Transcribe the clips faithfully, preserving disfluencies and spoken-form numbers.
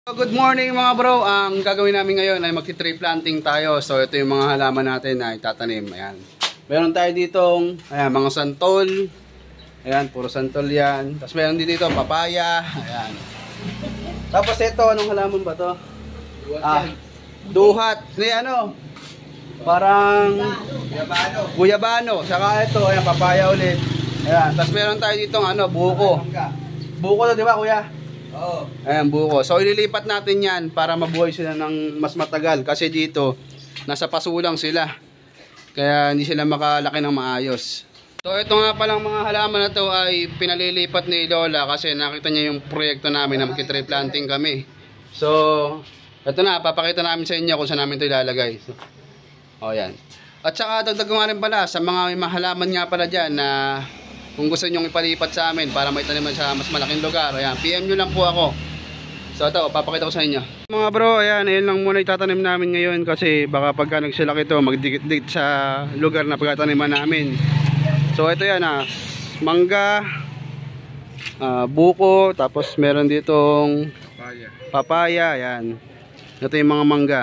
Good morning mga bro. Ang gagawin namin ngayon ay magti-tree planting tayo. So ito yung mga halaman natin na itatanim. Ayan. Meron tayo ditong ayan, mga santol. Ayan, puro santol yan. Tapos meron dito ito, papaya. Ayan. Tapos ito, anong halaman ba to? Ah, duhat. Ni ano? Parang guyabano. Guyabano. Saka ito, ayan, papaya ulit. Ayan. Tapos meron tayo ditong ano, buko. Buko to, di ba kuya? Oo. Ayan, buko. So ililipat natin yan para mabuhay sila ng mas matagal. Kasi dito, nasa paso lang sila. Kaya hindi sila makalaki ng maayos. So ito nga palang mga halaman na to ay pinalilipat ni Lola kasi nakita niya yung proyekto namin na magti-tree planting kami. So, ito na, papakita namin sa inyo kung saan namin ito ilalagay. So, o yan. At saka dagdag nga rin pala sa mga may halaman nga pala dyan na kung gusto nyo ipalipat sa amin para may taniman sa mas malaking lugar, ayan, P M nyo lang po ako. So ito, papakita ko sa inyo. Mga bro, ayan, ayun lang muna itatanim namin ngayon kasi baka pagka nagsilak ito, magdikit-dikit sa lugar na pagkataniman namin. So ito yan ah, mangga, uh, buko, tapos meron ditong papaya. Papaya, ayan. Ito yung mga mangga.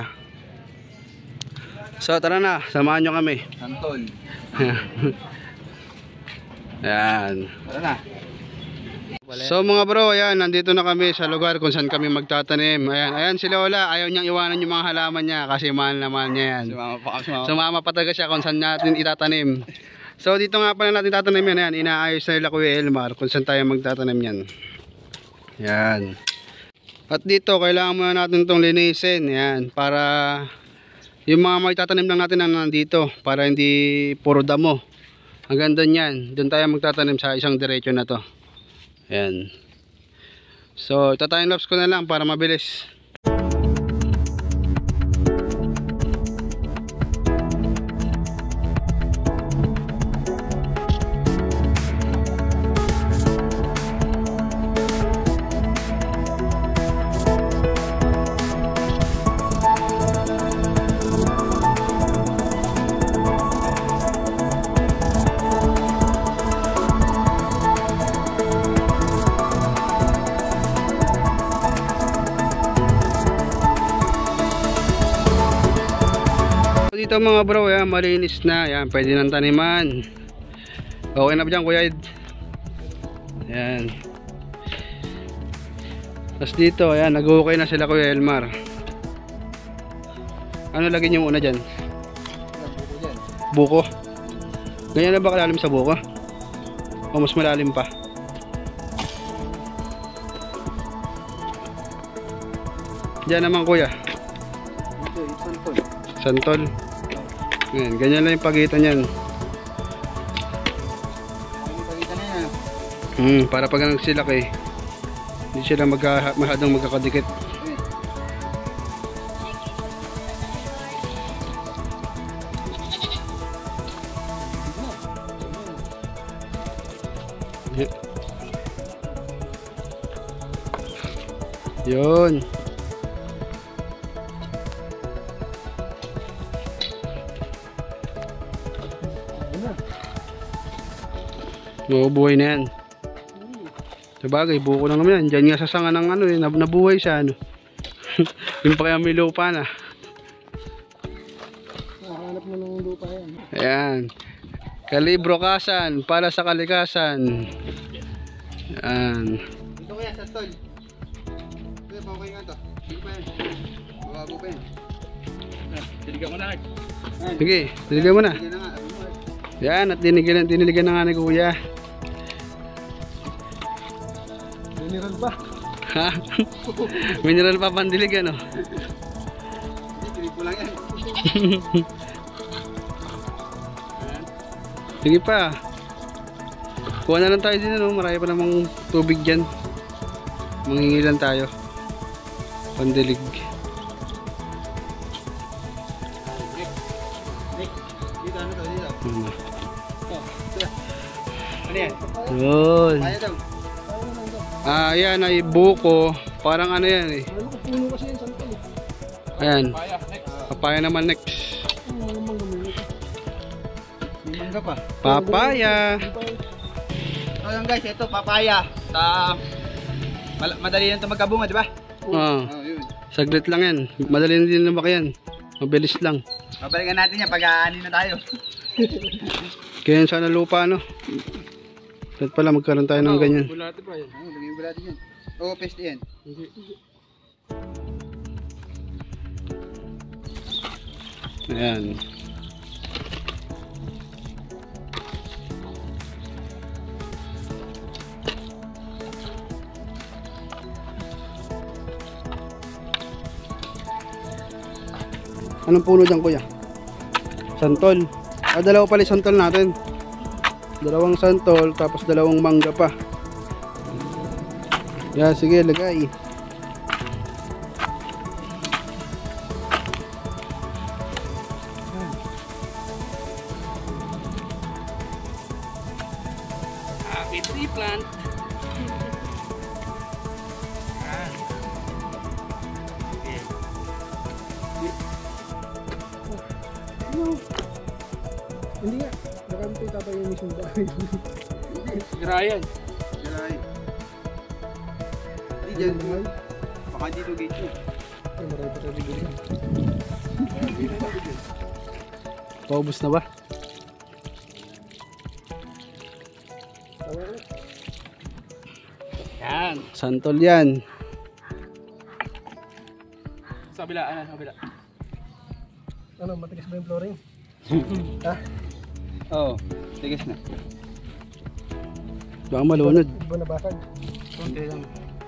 So tara na, samahan nyo kami. Santol. Ayan. Tara na. So mga bro, ayan, nandito na kami sa lugar kung saan kami magtatanim. Ayan, ayan si Lola, ayaw niyang iwanan yung mga halaman niya kasi mahal naman niya yan. Sumama pa, sumama. Sumama pa talaga siya kung saan natin itatanim. So dito nga pala natin tatanim yan. Ayan, inaayos na nila Kuya Elmar kung saan tayo magtatanim yan. Ayan. At dito, kailangan muna natin itong linisin. Ayan, para yung mga magtatanim lang natin na nandito para hindi puro damo. Ang ganda niyan. Doon tayo magtatanim sa isang diretso na to. Ayan. So, ita-time lapse ko na lang para mabilis. Dito mga bro, yan, malinis na. Yan, pwede nang taniman. Okay na ba dyan Kuya Ed? Yan. Tapos dito, yan, nag-okay na sila Kuya Elmar. Ano lagyan nyo muna dyan? Buko. Ganyan na ba kalalim sa buko? O mas malalim pa? Diyan naman Kuya. Ito, santol. Santol. Ganyan, ganyan lang yung pagitan yan. Yung pagitan na yan. Hmm, para pag nagsilak eh, hindi sila magka, mahadong magkakadikit. Yun. Mabubuhay na yan. Sabagay, buko lang naman yan. Diyan nga sa sanga ng ano eh, nabuhay siya ano. Yung pa kaya may lupa na. Nakahanap mo ng lupa yan. Ayan. Kalibrokasan para sa kalikasan. Ayan. Ito kaya, santol. Ito, pawakay nga ito. Sige pa yan. Babago pa yan. Diligan mo na. Sige, diligan mo na. Diligan na nga. Yan, at diniligan, diniligan na nga ni Kuya. Mineral ba? Ha? Mineral pa pandilig ano? Hindi, kinipo lang yan. Sige pa. Kuha na lang tayo din ano, marami pa namang tubig dyan. Mangingilan tayo. Pandilig. Dito, ano to, dito. Hmm. Ano yan? Yun. Kaya daw. Ah, yan ay buko. Parang ano yan eh. Ano ko puno kasi yan, santol. Ayan. Papaya naman next. Mangga pa. Papaya. So yun guys, ito papaya. Sa madali lang ito magkabunga, di ba? Ah. Oh, yun. Yun. Saglit lang yan. Madali na din lumaki yan. Mabilis lang. Babalikan natin yan pag aanin na tayo. Kaya yan sana lupa, no? Dapat pala magkaroon tayo ng ganyan. Bulate pa yan. Oo, lagyan yung bulate yan. Oo, peste yan. Ayan. Anong puno dyan, kuya? Santol. Ah, dalawa pala yung santol natin. Dalawang santol, tapos dalawang mangga pa. Yan, sige, lagay. Happy tree plant. Hindi nga, nakampi tatay yung misyon bahay. Garayan. Garayan. Hindi dyan. Baka dito gate nyo. Ay, marami pa tayo bigyan. Paubos na ba? Yan. Santol yan. Sa kabila, ano, sa kabila. Ano, matigas ba yung flooring? Ha? Oo, tigas na. Baka malunod. Iba nabasag. Konti lang.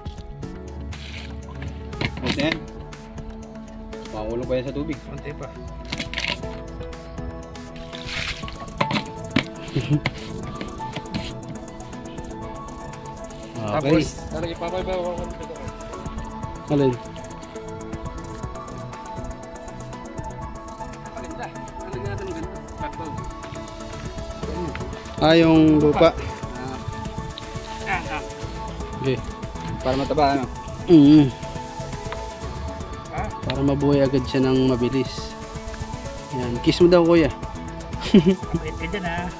Konti yan. Makulong pa yan sa tubig. Konti pa. Okay. Tapos, talagang ipapabawa ko. Alin? Maganda. Ano natin ang ganda? Backbone. Ah, yung lupa. Ah, ah. Okay. Para mataba, ano? Mm. Ah? Para mabuhay agad siya ng mabilis. Yan. Kiss mo daw, kuya. Wait ka dyan, ha?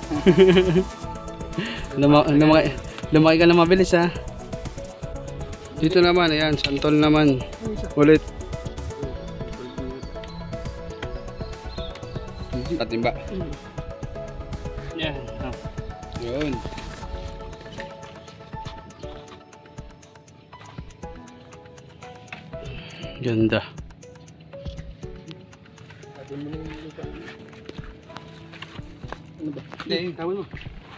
Luma lumaki, lumaki ka na mabilis, ha. Dito naman, ayan, santol naman. Ulit. Tatimba. Yan. Oh. Yun. Ganda. Ano ba? Hindi, tawin mo.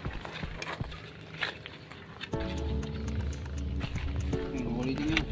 Ulitin nyo.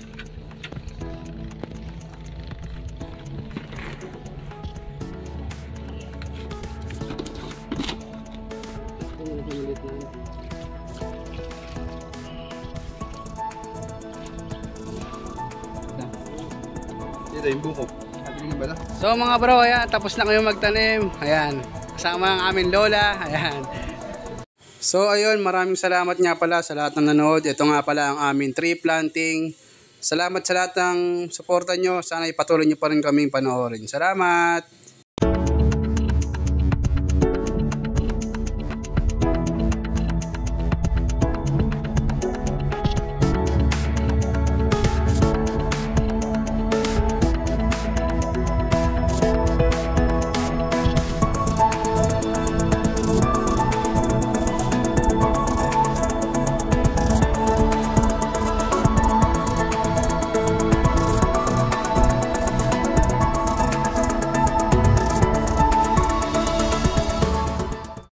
Dito yung buko. Nabilingin ba na? So mga bro, ayan, tapos na kayo magtanim. Ayan, kasama ang aming lola. Ayan. So ayun, maraming salamat nga pala sa lahat ng nanood. Ito nga pala ang aming tree planting. Salamat sa lahat ng suporta nyo. Sana ipatuloy nyo pa rin kaming panoorin. Salamat!